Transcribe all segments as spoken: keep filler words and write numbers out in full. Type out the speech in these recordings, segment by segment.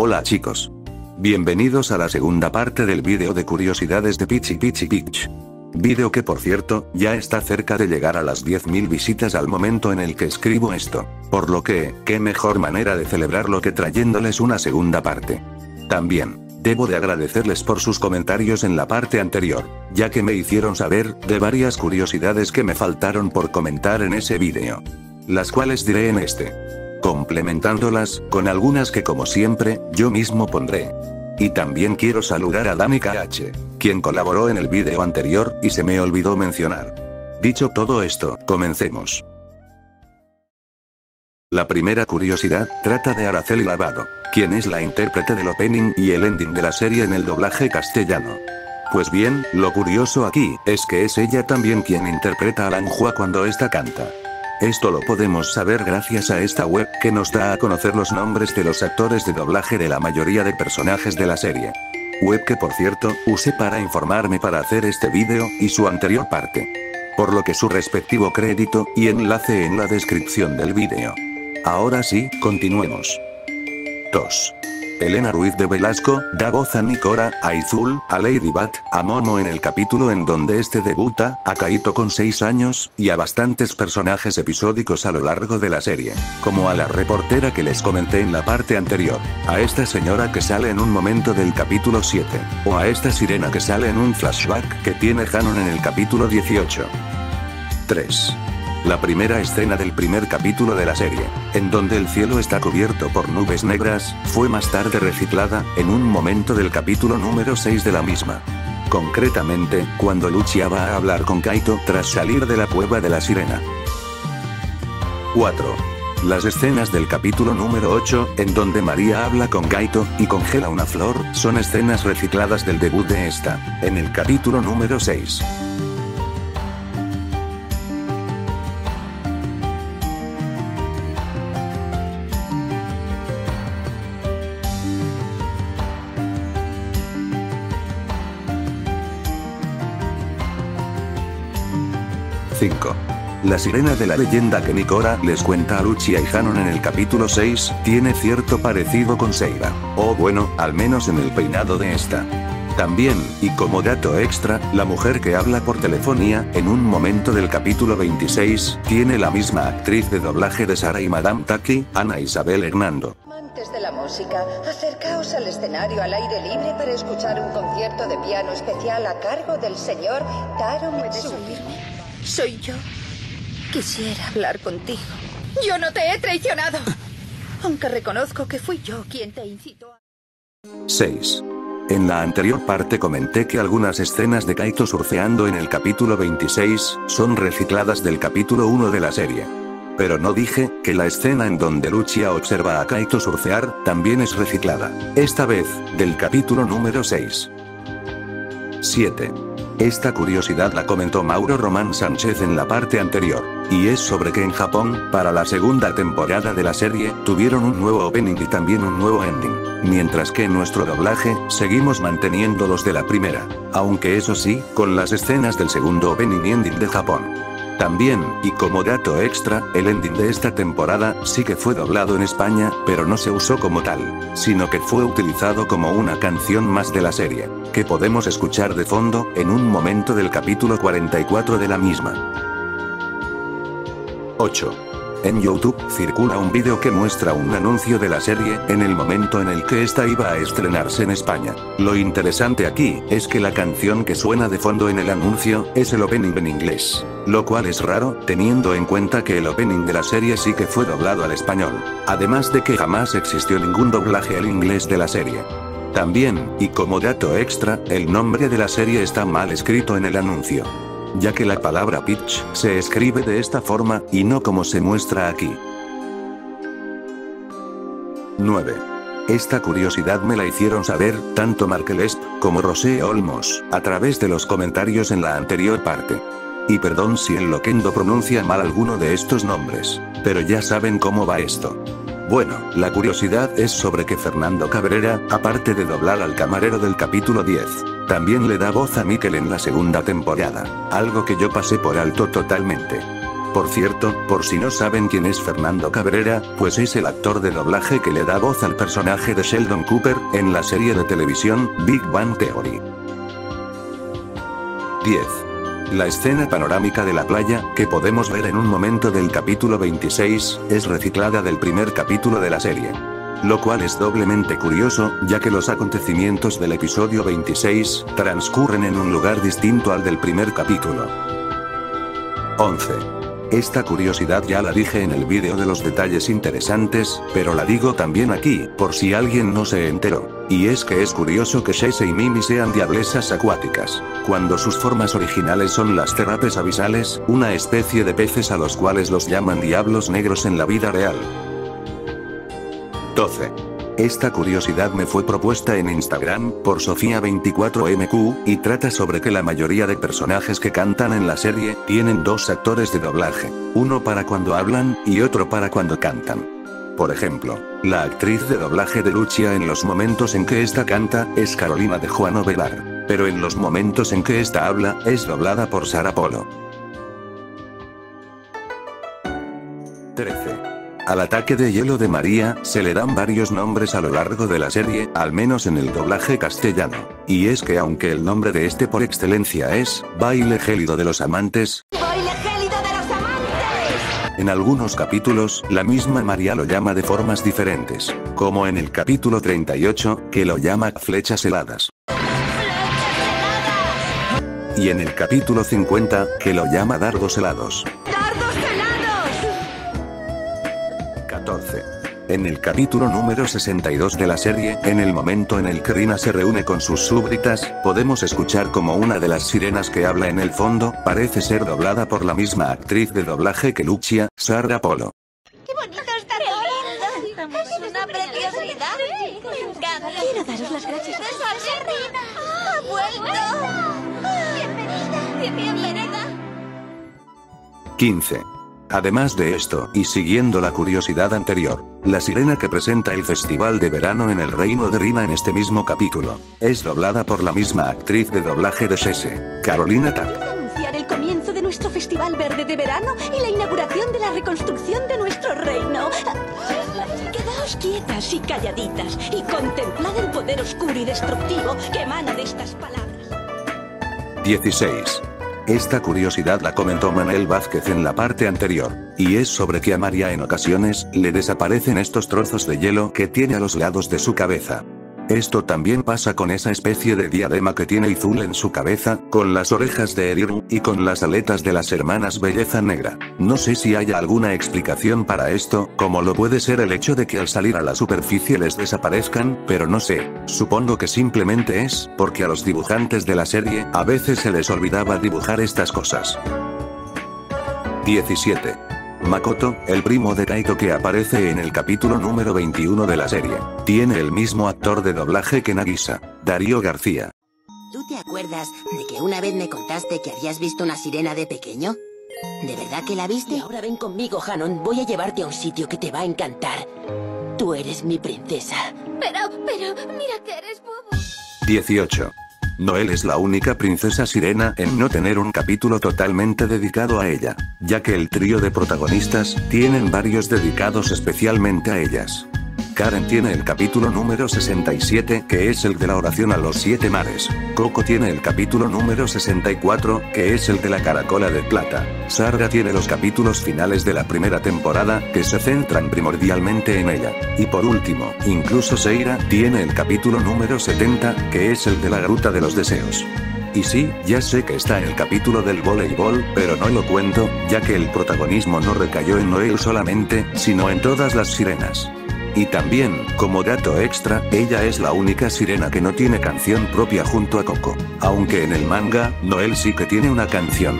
Hola chicos. Bienvenidos a la segunda parte del vídeo de curiosidades de Pichi Pichi Pitch. Vídeo que por cierto, ya está cerca de llegar a las diez mil visitas al momento en el que escribo esto. Por lo que, qué mejor manera de celebrarlo que trayéndoles una segunda parte. También, debo de agradecerles por sus comentarios en la parte anterior, ya que me hicieron saber de varias curiosidades que me faltaron por comentar en ese vídeo. Las cuales diré en este. Complementándolas, con algunas que como siempre, yo mismo pondré. Y también quiero saludar a Dani K H, quien colaboró en el vídeo anterior, y se me olvidó mencionar. Dicho todo esto, comencemos. La primera curiosidad, trata de Araceli Lavado, quien es la intérprete del opening y el ending de la serie en el doblaje castellano. Pues bien, lo curioso aquí, es que es ella también quien interpreta a Aranjuá cuando ésta canta. Esto lo podemos saber gracias a esta web, que nos da a conocer los nombres de los actores de doblaje de la mayoría de personajes de la serie. Web que por cierto, usé para informarme para hacer este vídeo, y su anterior parte. Por lo que su respectivo crédito, y enlace en la descripción del vídeo. Ahora sí, continuemos. dos. Elena Ruiz de Velasco, da voz a Nicora, a Izul, a Lady Bat, a Momo en el capítulo en donde este debuta, a Kaito con seis años, y a bastantes personajes episódicos a lo largo de la serie, como a la reportera que les comenté en la parte anterior, a esta señora que sale en un momento del capítulo siete, o a esta sirena que sale en un flashback que tiene Hanon en el capítulo dieciocho. tres. La primera escena del primer capítulo de la serie, en donde el cielo está cubierto por nubes negras, fue más tarde reciclada, en un momento del capítulo número seis de la misma. Concretamente, cuando Lucia va a hablar con Kaito tras salir de la cueva de la sirena. cuatro. Las escenas del capítulo número ocho, en donde María habla con Kaito, y congela una flor, son escenas recicladas del debut de esta, en el capítulo número seis. cinco. La sirena de la leyenda que Nicora les cuenta a Lucia y Hanon en el capítulo seis, tiene cierto parecido con Seira, o bueno, al menos en el peinado de esta. También, y como dato extra, la mujer que habla por telefonía, en un momento del capítulo veintiséis, tiene la misma actriz de doblaje de Sara y Madame Taki, Ana Isabel Hernando. Amantes de la música, acercaos al escenario al aire libre para escuchar un concierto de piano especial a cargo del señor Taro Mitsui. Soy yo. Quisiera hablar contigo. Yo no te he traicionado. Aunque reconozco que fui yo quien te incitó a... seis. En la anterior parte comenté que algunas escenas de Kaito surfeando en el capítulo veintiséis, son recicladas del capítulo uno de la serie. Pero no dije, que la escena en donde Lucia observa a Kaito surfear, también es reciclada. Esta vez, del capítulo número seis. siete. Esta curiosidad la comentó Mauro Román Sánchez en la parte anterior, y es sobre que en Japón, para la segunda temporada de la serie, tuvieron un nuevo opening y también un nuevo ending, mientras que en nuestro doblaje, seguimos manteniendo los de la primera, aunque eso sí, con las escenas del segundo opening y ending de Japón. También, y como dato extra, el ending de esta temporada, sí que fue doblado en España, pero no se usó como tal, sino que fue utilizado como una canción más de la serie, que podemos escuchar de fondo, en un momento del capítulo cuarenta y cuatro de la misma. ocho. En YouTube, circula un vídeo que muestra un anuncio de la serie, en el momento en el que esta iba a estrenarse en España. Lo interesante aquí, es que la canción que suena de fondo en el anuncio, es el opening en inglés. Lo cual es raro, teniendo en cuenta que el opening de la serie sí que fue doblado al español. Además de que jamás existió ningún doblaje al inglés de la serie. También, y como dato extra, el nombre de la serie está mal escrito en el anuncio. Ya que la palabra pitch, se escribe de esta forma, y no como se muestra aquí. nueve. Esta curiosidad me la hicieron saber, tanto Markelesp, como Rosé Olmos, a través de los comentarios en la anterior parte. Y perdón si el loquendo pronuncia mal alguno de estos nombres, pero ya saben cómo va esto. Bueno, la curiosidad es sobre que Fernando Cabrera, aparte de doblar al camarero del capítulo diez, también le da voz a Mikel en la segunda temporada, algo que yo pasé por alto totalmente. Por cierto, por si no saben quién es Fernando Cabrera, pues es el actor de doblaje que le da voz al personaje de Sheldon Cooper, en la serie de televisión, Big Bang Theory. diez. La escena panorámica de la playa, que podemos ver en un momento del capítulo veintiséis, es reciclada del primer capítulo de la serie. Lo cual es doblemente curioso, ya que los acontecimientos del episodio veintiséis, transcurren en un lugar distinto al del primer capítulo. once. Esta curiosidad ya la dije en el vídeo de los detalles interesantes, pero la digo también aquí, por si alguien no se enteró. Y es que es curioso que Chase y Mimi sean diablesas acuáticas, cuando sus formas originales son las terrapes abisales, una especie de peces a los cuales los llaman diablos negros en la vida real. doce. Esta curiosidad me fue propuesta en Instagram, por Sofía veinticuatro M Q, y trata sobre que la mayoría de personajes que cantan en la serie, tienen dos actores de doblaje, uno para cuando hablan, y otro para cuando cantan. Por ejemplo, la actriz de doblaje de Lucia en los momentos en que esta canta, es Carolina de Juan Ovelar, pero en los momentos en que esta habla, es doblada por Sara Polo. trece. Al ataque de hielo de María, se le dan varios nombres a lo largo de la serie, al menos en el doblaje castellano. Y es que aunque el nombre de este por excelencia es, Baile Gélido de los Amantes, ¡Baile gélido de los amantes! en algunos capítulos, la misma María lo llama de formas diferentes. Como en el capítulo treinta y ocho, que lo llama Flechas Heladas. Y en el capítulo cincuenta, que lo llama Dardos Helados. ¡Dardos helados! catorce. En el capítulo número sesenta y dos de la serie, en el momento en el que Rina se reúne con sus súbditas, podemos escuchar como una de las sirenas que habla en el fondo, parece ser doblada por la misma actriz de doblaje que Lucia, Sara Polo. ¡Qué bonito está todo! ¡Es una preciosidad! ¡Me encanta! Quiero daros las gracias. ¡Rina! ¡Ha vuelto! ¡Bienvenida! ¡Bienvenida! quince. Además de esto, y siguiendo la curiosidad anterior, la sirena que presenta el festival de verano en el reino de Rina en este mismo capítulo, es doblada por la misma actriz de doblaje de Chase, Carolina Tapp. Anunciar el comienzo de nuestro festival verde de verano y la inauguración de la reconstrucción de nuestro reino. Quedaos quietas y calladitas y contemplad el poder oscuro y destructivo que emana de estas palabras. dieciséis. Esta curiosidad la comentó Manel Vázquez en la parte anterior, y es sobre que a María en ocasiones, le desaparecen estos trozos de hielo que tiene a los lados de su cabeza. Esto también pasa con esa especie de diadema que tiene Izul en su cabeza, con las orejas de Eriru, y con las aletas de las hermanas Belleza Negra. No sé si haya alguna explicación para esto, como lo puede ser el hecho de que al salir a la superficie les desaparezcan, pero no sé, supongo que simplemente es, porque a los dibujantes de la serie, a veces se les olvidaba dibujar estas cosas. diecisiete. Makoto, el primo de Kaito que aparece en el capítulo número veintiuno de la serie, tiene el mismo actor de doblaje que Nagisa, Darío García. ¿Tú te acuerdas de que una vez me contaste que habías visto una sirena de pequeño? ¿De verdad que la viste? Ahora ven conmigo, Hanon. Voy a llevarte a un sitio que te va a encantar. Tú eres mi princesa. Pero, pero, mira que eres bobo. dieciocho. Noelle es la única princesa sirena en no tener un capítulo totalmente dedicado a ella, ya que el trío de protagonistas tienen varios dedicados especialmente a ellas. Karen tiene el capítulo número sesenta y siete, que es el de la oración a los siete mares. Coco tiene el capítulo número sesenta y cuatro, que es el de la caracola de plata. Sarga tiene los capítulos finales de la primera temporada, que se centran primordialmente en ella. Y por último, incluso Seira tiene el capítulo número setenta, que es el de la gruta de los deseos. Y sí, ya sé que está en el capítulo del voleibol, pero no lo cuento, ya que el protagonismo no recayó en Noelle solamente, sino en todas las sirenas. Y también, como dato extra, ella es la única sirena que no tiene canción propia junto a Coco. Aunque en el manga, Noelle sí que tiene una canción.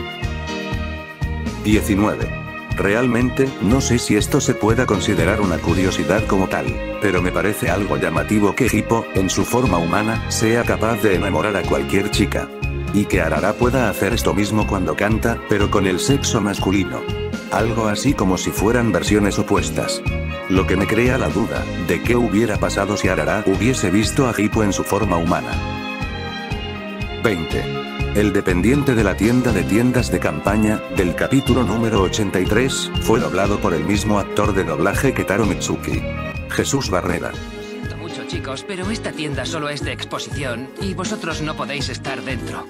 diecinueve. Realmente, no sé si esto se pueda considerar una curiosidad como tal, pero me parece algo llamativo que Hippo, en su forma humana, sea capaz de enamorar a cualquier chica. Y que Arara pueda hacer esto mismo cuando canta, pero con el sexo masculino. Algo así como si fueran versiones opuestas. Lo que me crea la duda, de qué hubiera pasado si Arara hubiese visto a Hippo en su forma humana. veinte. El dependiente de la tienda de tiendas de campaña, del capítulo número ochenta y tres, fue doblado por el mismo actor de doblaje que Taro Mitsuki. Jesús Barrera. Lo siento mucho, chicos, pero esta tienda solo es de exposición y vosotros no podéis estar dentro.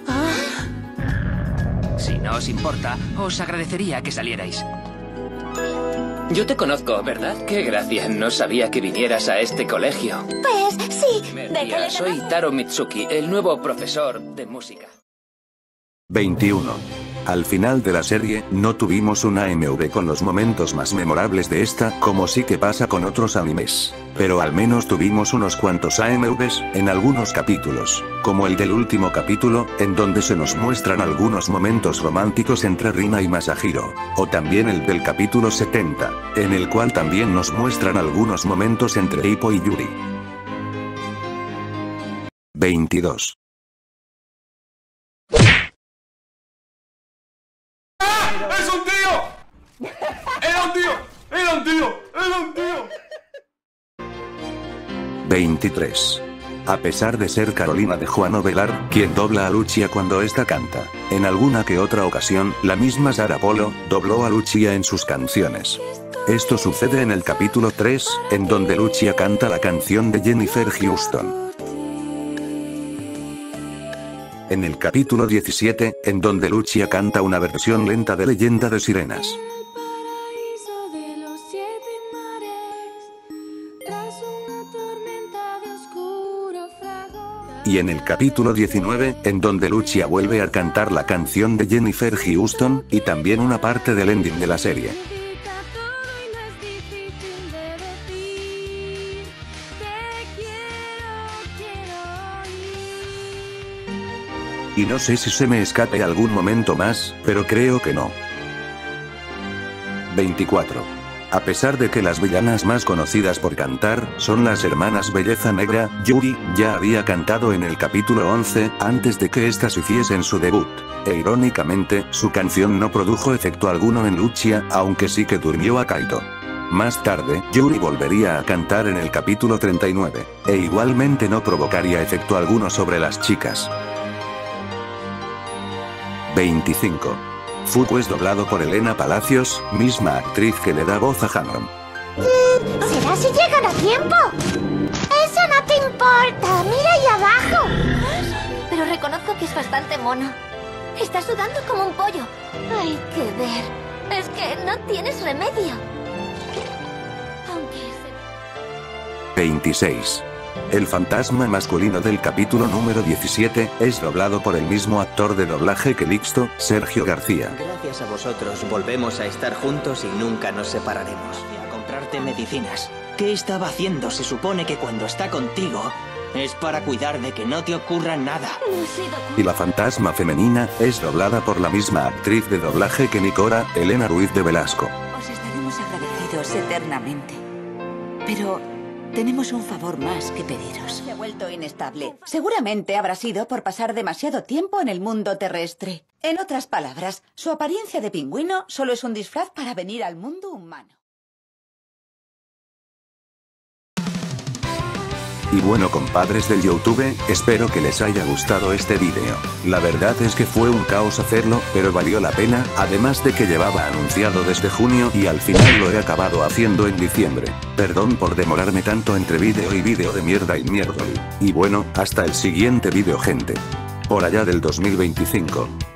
Si no os importa, os agradecería que salierais. Yo te conozco, ¿verdad? Qué gracia, no sabía que vinieras a este colegio. Pues sí. ¿De qué le Soy Taro Mitsuki, el nuevo profesor de música. veintiuno. Al final de la serie, no tuvimos una A M V con los momentos más memorables de esta, como sí que pasa con otros animes. Pero al menos tuvimos unos cuantos A M Vs, en algunos capítulos, como el del último capítulo, en donde se nos muestran algunos momentos románticos entre Rina y Masahiro. O también el del capítulo setenta, en el cual también nos muestran algunos momentos entre Ippo y Yuri. veintidós. ¡Es un tío! ¡Era un tío! ¡Era un tío! ¡Era un tío! veintitrés. A pesar de ser Carolina de Juan Ovelar, quien dobla a Lucia cuando ésta canta, en alguna que otra ocasión, la misma Sara Polo, dobló a Lucia en sus canciones. Esto sucede en el capítulo tres, en donde Lucia canta la canción de Jennifer Houston. En el capítulo diecisiete, en donde Lucia canta una versión lenta de Leyenda de Sirenas. Y en el capítulo diecinueve, en donde Lucia vuelve a cantar la canción de Jennifer Houston, y también una parte del ending de la serie. Y no sé si se me escape algún momento más, pero creo que no. veinticuatro. A pesar de que las villanas más conocidas por cantar, son las hermanas Belleza Negra, Yuri, ya había cantado en el capítulo once, antes de que éstas hiciesen su debut. E irónicamente, su canción no produjo efecto alguno en Lucia, aunque sí que durmió a Kaito. Más tarde, Yuri volvería a cantar en el capítulo treinta y nueve, e igualmente no provocaría efecto alguno sobre las chicas. veinticinco. Fuku es doblado por Elena Palacios, misma actriz que le da voz a Hanon. ¿Será si llegan a tiempo? Eso no te importa, mira ahí abajo. Pero reconozco que es bastante mono. Está sudando como un pollo. Hay que ver. Es que no tienes remedio. Aunque se... veintiséis. El fantasma masculino del capítulo número diecisiete, es doblado por el mismo actor de doblaje que Lixto, Sergio García. Gracias a vosotros volvemos a estar juntos y nunca nos separaremos. Y a comprarte medicinas. ¿Qué estaba haciendo? Se supone que cuando está contigo es para cuidar de que no te ocurra nada. Y la fantasma femenina, es doblada por la misma actriz de doblaje que Nicora, Elena Ruiz de Velasco. Os estaremos agradecidos eternamente. Pero... tenemos un favor más que pediros. Se ha vuelto inestable. Seguramente habrá sido por pasar demasiado tiempo en el mundo terrestre. En otras palabras, su apariencia de pingüino solo es un disfraz para venir al mundo humano. Y bueno, compadres del YouTube, espero que les haya gustado este vídeo. La verdad es que fue un caos hacerlo, pero valió la pena, además de que llevaba anunciado desde junio y al final lo he acabado haciendo en diciembre. Perdón por demorarme tanto entre vídeo y vídeo de mierda y mierdoli. Y bueno, hasta el siguiente vídeo, gente. Por allá del dos mil veinticinco.